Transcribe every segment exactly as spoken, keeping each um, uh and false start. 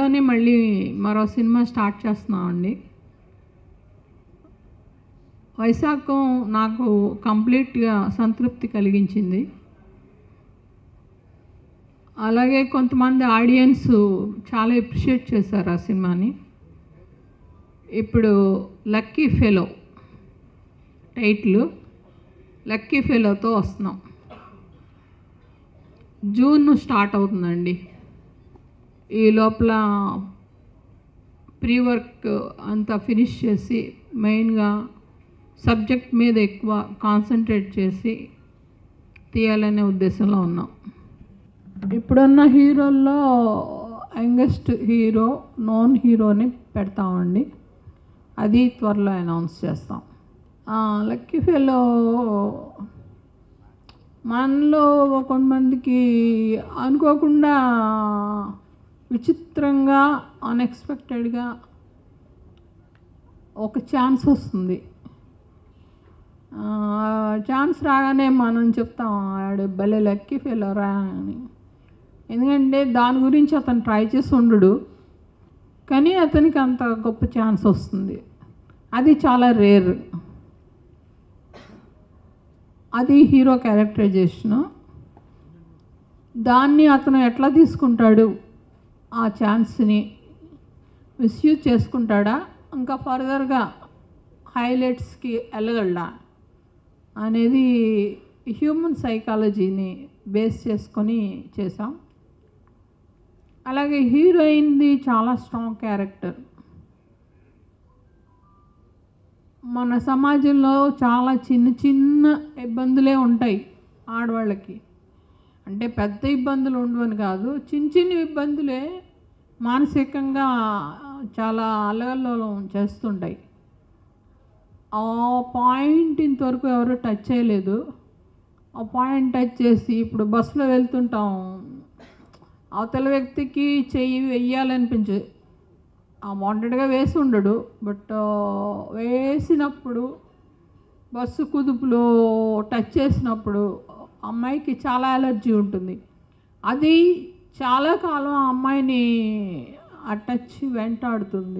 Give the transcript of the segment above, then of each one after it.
ఊర్లోనే మళ్ళీ మరో సినిమా స్టార్ట్ చేస్తున్నామండి. వైశాఖం నాకు కంప్లీట్గా సంతృప్తి కలిగించింది. అలాగే కొంతమంది ఆడియన్స్ చాలా అప్రిషియేట్ చేశారు ఆ సినిమాని. ఇప్పుడు లక్కీ ఫెలో టైటిల్ లక్కీ ఫెలోతో వస్తున్నాం. జూన్ స్టార్ట్ అవుతుందండి. ఈ లోపల ప్రీ వర్క్ అంతా ఫినిష్ చేసి మెయిన్గా సబ్జెక్ట్ మీద ఎక్కువ కాన్సన్ట్రేట్ చేసి తీయాలనే ఉద్దేశంలో ఉన్నాం. ఇప్పుడున్న హీరోల్లో యంగెస్ట్ హీరో నోన్ హీరోని పెడతామండి. అది త్వరలో అనౌన్స్ చేస్తాం. లక్కీ ఫెలో మనలో కొంతమందికి అనుకోకుండా విచిత్రంగా అన్ఎక్స్పెక్టెడ్గా ఒక ఛాన్స్ వస్తుంది. ఛాన్స్ రాగానే మనం చెప్తాం ఆడు భలే లక్కీ ఫెలో రా అని. ఎందుకంటే దాని గురించి అతను ట్రై చేసి ఉండడు, కానీ అతనికి అంత గొప్ప ఛాన్స్ వస్తుంది. అది చాలా రేర్. అది హీరో క్యారెక్టరైజేషను. దాన్ని అతను ఎట్లా తీసుకుంటాడు, ఆ ఛాన్స్ని మిస్యూజ్ చేసుకుంటాడా, ఇంకా ఫర్దర్గా హైలైట్స్కి వెళ్ళగలడా అనేది హ్యూమన్ సైకాలజీని బేస్ చేసుకొని చేసాం. అలాగే హీరోయిన్ది చాలా స్ట్రాంగ్ క్యారెక్టర్. మన సమాజంలో చాలా చిన్న చిన్న ఇబ్బందులే ఉంటాయి ఆడవాళ్ళకి. అంటే పెద్ద ఇబ్బందులు ఉండవని కాదు, చిన్న చిన్న ఇబ్బందులే మానసికంగా చాలా అల్లకల్లోలం చేస్తుంటాయి. ఆ పాయింట్ ఇంతవరకు ఎవరు టచ్ చేయలేదు. ఆ పాయింట్ టచ్ చేసి ఇప్పుడు బస్సులో వెళ్తుంటాం, అవతల వ్యక్తికి చెయ్యి వెయ్యాలనిపించదు, వాంటెడ్గా వేసి ఉండడు, బట్ వేసినప్పుడు బస్సు కుదుపులో టచ్ చేసినప్పుడు అమ్మాయికి చాలా ఎలర్జీ ఉంటుంది. అది చాలా కాలం ఆ అమ్మాయిని ఆ టచ్ వెంటాడుతుంది.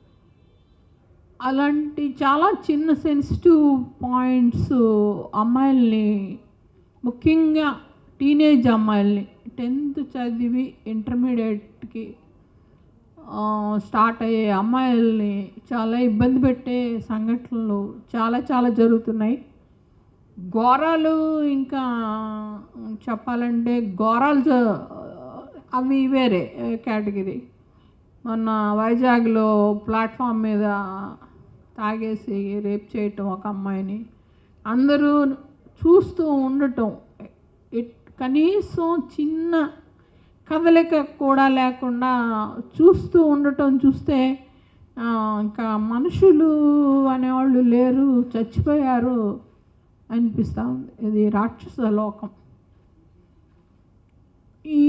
అలాంటి చాలా చిన్న సెన్సిటివ్ పాయింట్స్ అమ్మాయిల్ని, ముఖ్యంగా టీనేజ్ అమ్మాయిల్ని, టెన్త్ చదివి ఇంటర్మీడియట్కి స్టార్ట్ అయ్యే అమ్మాయిల్ని చాలా ఇబ్బంది పెట్టే సంఘటనలు చాలా చాలా జరుగుతున్నాయి. ఘోరాలు ఇంకా చెప్పాలంటే ఘోరాలు అవి వేరే కేటగిరీ. మొన్న వైజాగ్లో ప్లాట్ఫామ్ మీద తాగేసి రేప్ చేయటం ఒక అమ్మాయిని, అందరూ చూస్తూ ఉండటం, కనీసం చిన్న కదలిక కూడా లేకుండా చూస్తూ ఉండటం చూస్తే ఇంకా మనుషులు అనేవాళ్ళు లేరు, చచ్చిపోయారు అనిపిస్తూ ఉంది. ఇది రాక్షస లోకం. ఈ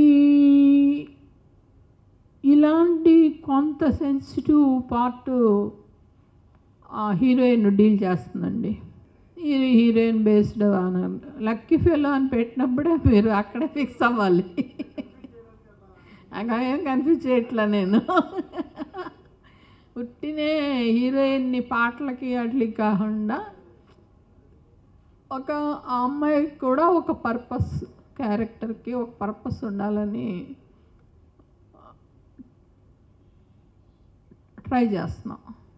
ఇలాంటి కొంత సెన్సిటివ్ పార్ట్ హీరోయిన్ డీల్ చేస్తుందండి. ఈ హీరోయిన్ బేస్డ్ లక్కీ ఫెలో అని పెట్టినప్పుడే మీరు అక్కడే ఫిక్స్ అవ్వాలి. అక్కడ ఏం కన్ఫ్యూజ్ చేయట్లా నేను. పుట్టినే హీరోయిన్ని పాటలకి వాటికి కాకుండా ఒక ఆ అమ్మాయికి కూడా ఒక పర్పస్, క్యారెక్టర్కి ఒక పర్పస్ ఉండాలని ట్రై చేస్తున్నాం.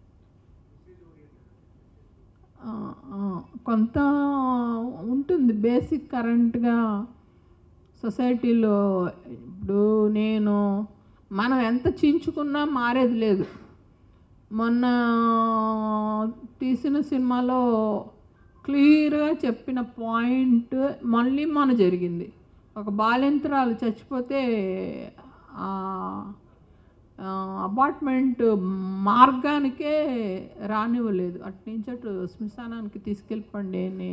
కొంత ఉంటుంది బేసిక్ కరెంట్గా సొసైటీలో. ఇప్పుడు నేను మనం ఎంత చించుకున్నా మారేది లేదు. మొన్న తీసిన సినిమాలో క్లియర్గా చెప్పిన పాయింట్ మళ్ళీ మన జరిగింది. ఒక బాలింతరాలు చచ్చిపోతే అపార్ట్మెంట్ మార్గానికే రానివ్వలేదు, అట్నుంచి అటు శ్మశానానికి తీసుకెళ్ళిపోండి అని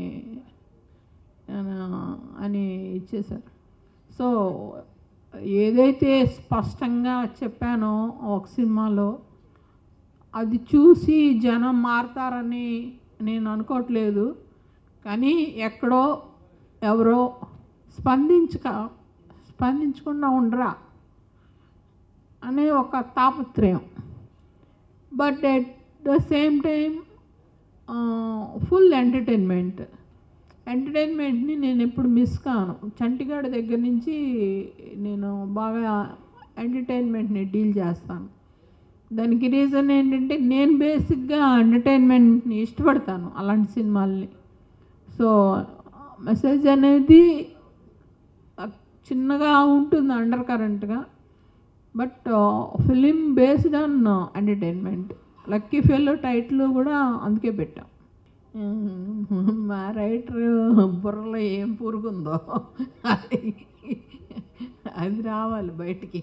అని ఇచ్చేశారు. సో ఏదైతే స్పష్టంగా చెప్పానో ఒక సినిమాలో, అది చూసి జనం మారతారని నేను అనుకోవట్లేదు. కానీ ఎక్కడో ఎవరో స్పందించక స్పందించకుండా ఉండరా అనే ఒక తాపత్రయం. But at the same time full entertainment. ఎంటర్టైన్మెంట్ని నేను ఎప్పుడు మిస్ కాను. చంటిగాడి దగ్గర నుంచి నేను బాగా ఎంటర్టైన్మెంట్ని డీల్ చేస్తాను. దానికి రీజన్ ఏంటంటే నేను బేసిక్గా ఎంటర్టైన్మెంట్ని ఇష్టపడతాను, అలాంటి సినిమాల్ని. సో మెసేజ్ అనేది చిన్నగా ఉంటుంది, అండర్ కరెంట్గా, but film based on entertainment. Lucky fellow title కూడా అందుకే పెట్టాం. మా రైటర్ బుర్రలో ఏం పురుగుందో అది అది రావాలి బయటికి.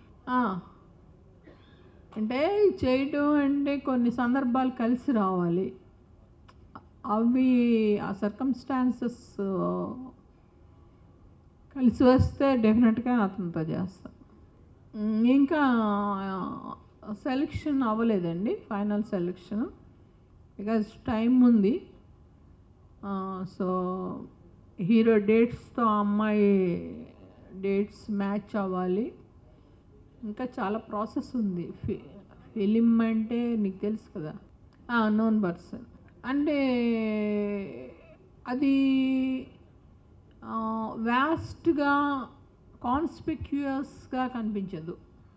అంటే చేయటం అంటే కొన్ని సందర్భాలు కలిసి రావాలి. అవి ఆ సర్కమ్స్టాన్సెస్ కలిసి వస్తే డెఫినెట్గా అతనితో చేస్తాను. ఇంకా సెలెక్షన్ అవ్వలేదండి, ఫైనల్ సెలెక్షన్, బికాజ్ టైం ఉంది. సో హీరో డేట్స్తో అమ్మాయి డేట్స్ మ్యాచ్ అవ్వాలి. ఇంకా చాలా ప్రాసెస్ ఉంది. ఫి ఫిలిం అంటే నీకు తెలుసు కదా, నోన్ పర్సన్ అంటే అది వ్యాస్ట్గా కాన్స్పిక్యూయస్గా కనిపించదు.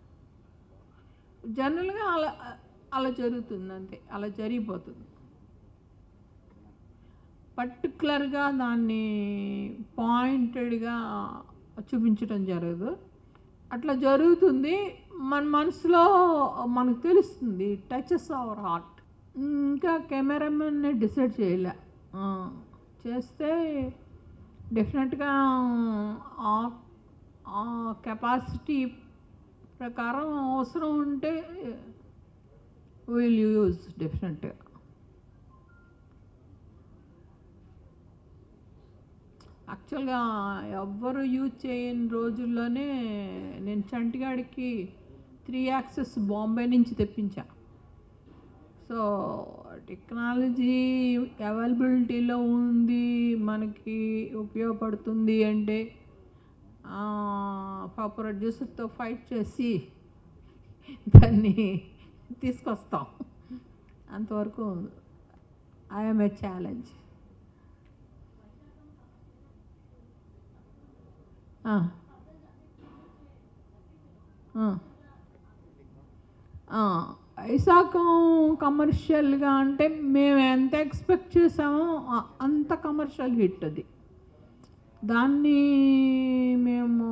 జనరల్గా అలా అలా జరుగుతుంది, అంతే, అలా జరిగిపోతుంది. పర్టికులర్గా దాన్ని పాయింటెడ్గా చూపించడం జరగదు. అట్లా జరుగుతుంది, మన మనసులో మనకు తెలుస్తుంది, టచెస్ అవర్ హార్ట్. ఇంకా కెమెరామెన్ని డిసైడ్ చేయలే, చేస్తే డెఫినెట్గా ఆ కెపాసిటీ ప్రకారం అవసరం ఉంటే విల్ యూజ్ డెఫినెట్గా. యాక్చువల్గా ఎవ్వరు యూజ్ చేయని రోజుల్లోనే నేను చంటిగాడికి త్రీ యాక్సెస్ బాంబే నుంచి తెప్పించా. సో టెక్నాలజీ అవైలబిలిటీలో ఉంది, మనకి ఉపయోగపడుతుంది అంటే ప్రొడ్యూసర్తో ఫైట్ చేసి దాన్ని తీసుకొస్తాం. అంతవరకు ఐఎమ్ ఏ ఛాలెంజ్. వైశాఖం కమర్షియల్గా అంటే మేము ఎంత ఎక్స్పెక్ట్ చేసామో అంత కమర్షియల్ హిట్ అది. దాన్ని మేము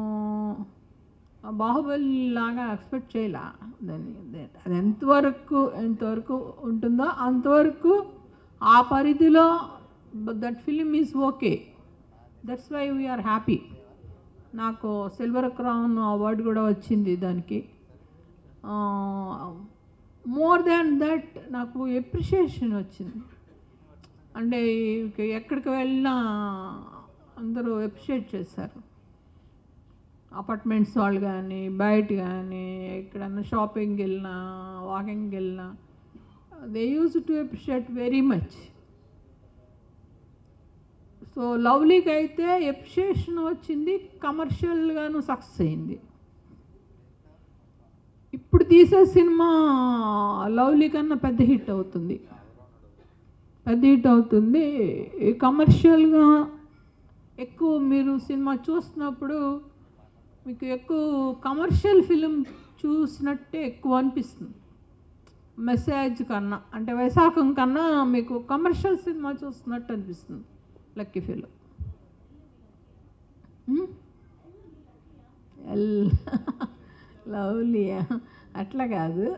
బాహుబలి లాగా ఎక్స్పెక్ట్ చేయలే. దాన్ని అది ఎంతవరకు ఎంతవరకు ఉంటుందో అంతవరకు ఆ పరిధిలో that film is okay. That's why we are happy. నాకు సిల్వర్ క్రౌన్ అవార్డు కూడా వచ్చింది దానికి. మోర్ దాన్ దట్ నాకు ఎప్రిషియేషన్ వచ్చింది. అంటే ఎక్కడికి వెళ్ళినా అందరూ ఎప్రిషియేట్ చేశారు. అపార్ట్మెంట్స్ వాళ్ళు కానీ, బయట కానీ, ఎక్కడన్నా షాపింగ్కి వెళ్ళినా, వాకింగ్కి వెళ్ళినా, they use to appreciate very much. So లవ్లీకి అయితే ఎప్రిషియేషన్ వచ్చింది, కమర్షియల్గాను సక్సెస్ అయింది. ఇప్పుడు తీసే సినిమా లవ్లీ కన్నా పెద్ద హిట్ అవుతుంది, పెద్ద హిట్ అవుతుంది. కమర్షియల్గా ఎక్కువ మీరు సినిమా చూస్తున్నప్పుడు మీకు ఎక్కువ కమర్షియల్ ఫిలిం చూసినట్టే ఎక్కువ అనిపిస్తుంది మెసేజ్ కన్నా. అంటే వైశాఖం కన్నా మీకు కమర్షియల్ సినిమా చూస్తున్నట్టు అనిపిస్తుంది లక్కీ ఫెలో. లవ్లీయా? అట్లా కాదు,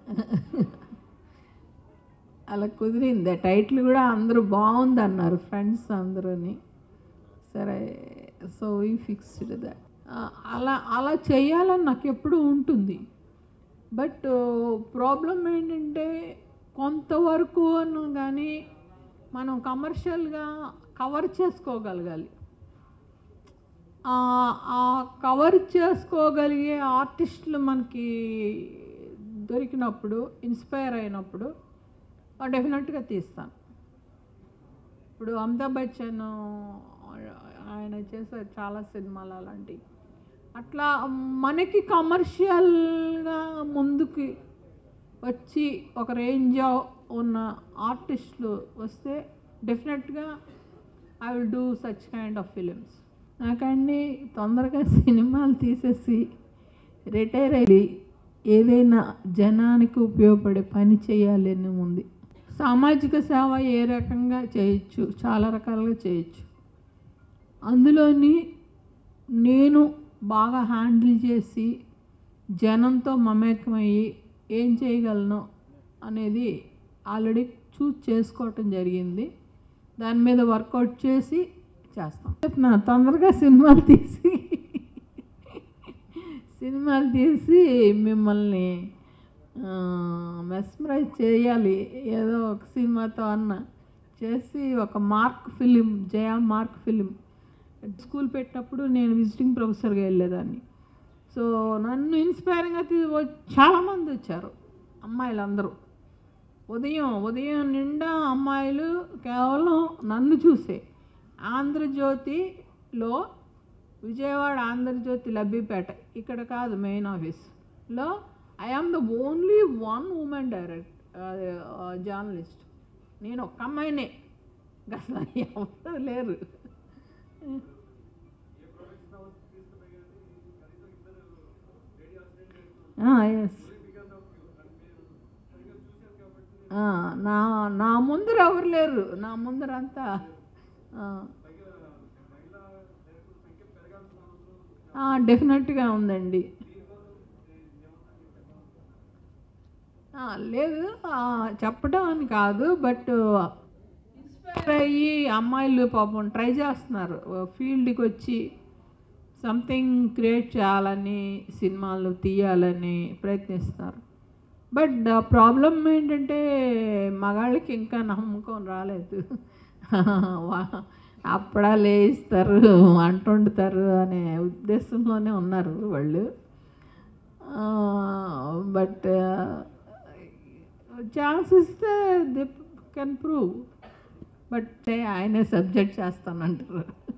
అలా కుదిరింది. టైటిల్ కూడా అందరూ బాగుంది అన్నారు ఫ్రెండ్స్ అందరూని. సరే, సో వీ ఫిక్స్డ్ దట్. అలా అలా చేయాలని నాకు ఎప్పుడూ ఉంటుంది. బట్ ప్రాబ్లం ఏంటంటే కొంతవరకు అన్నా కానీ మనం కమర్షియల్గా కవర్ చేసుకోగలగాలి. ఆ కవర్ చేసుకోగలిగే ఆర్టిస్టులు మనకి దొరికినప్పుడు, ఇన్స్పైర్ అయినప్పుడు డెఫినెట్గా తీస్తాను. ఇప్పుడు అమితాబ్ బచ్చన్ ఆయన చేసే చాలా సినిమాలు అలాంటివి. అట్లా మనకి కమర్షియల్గా ముందుకి వచ్చి ఒక రేంజ్ ఉన్న ఆర్టిస్టులు వస్తే డెఫినెట్గా I will do such kind of films. నాకండి తొందరగా సినిమాలు తీసేసి రిటైర్ అయ్యి ఏదైనా జనానికి ఉపయోగపడే పని చేయాలి అని ఉంది. సామాజిక సేవ ఏ రకంగా చేయొచ్చు, చాలా రకాలుగా చేయొచ్చు. అందులోని నేను బాగా హ్యాండిల్ చేసి జనంతో మమేకమయ్యి ఏం చేయగలను అనేది ఆల్రెడీ చూస్ చేసుకోవటం జరిగింది. దాని మీద వర్కౌట్ చేసి చేస్తాం. నా తొందరగా సినిమాలు తీసి సినిమాలు తీసి మిమ్మల్ని మెస్మరైజ్ చేయాలి ఏదో ఒక సినిమాతో అన్న చేసి ఒక mark film, Jaya mark film school పెట్టినప్పుడు నేను విజిటింగ్ ప్రొఫెసర్గా వెళ్ళేదాన్ని. సో నన్ను ఇన్స్పైరింగ్గా చాలామంది వచ్చారు, అమ్మాయిలందరూ. ఉదయం ఉదయం నిండా అమ్మాయిలు కేవలం నన్ను చూసే. ఆంధ్రజ్యోతిలో, విజయవాడ ఆంధ్రజ్యోతి లబ్బిపేట, ఇక్కడ కాదు మెయిన్ ఆఫీస్లో, I am the only one women direct journalist. నేను ఒక్క అమ్మాయినే, అసలు ఎవరు లేరు. ఎస్, నా నా ముందర ఎవరు లేరు, నా ముందరంతా డెఫినెట్గా ఉందండి. లేదు చెప్పడం అని కాదు, బట్ ఇన్స్పైర్ అయ్యి అమ్మాయిలు పాపం ట్రై చేస్తున్నారు, ఫీల్డ్కి వచ్చి సంథింగ్ క్రియేట్ చేయాలని, సినిమాలు తీయాలని ప్రయత్నిస్తున్నారు. బట్ ప్రాబ్లం ఏంటంటే మగాళ్ళకి ఇంకా నమ్మకం రాలేదు. అప్పుడా లేస్తారు, వంట వండుతారు అనే ఉద్దేశంలోనే ఉన్నారు వాళ్ళు. బట్ ఛాన్స్ ఇస్తే దే కెన్ ప్రూవ్. బట్ ఆయనే సబ్జెక్ట్ చేస్తానంటారు.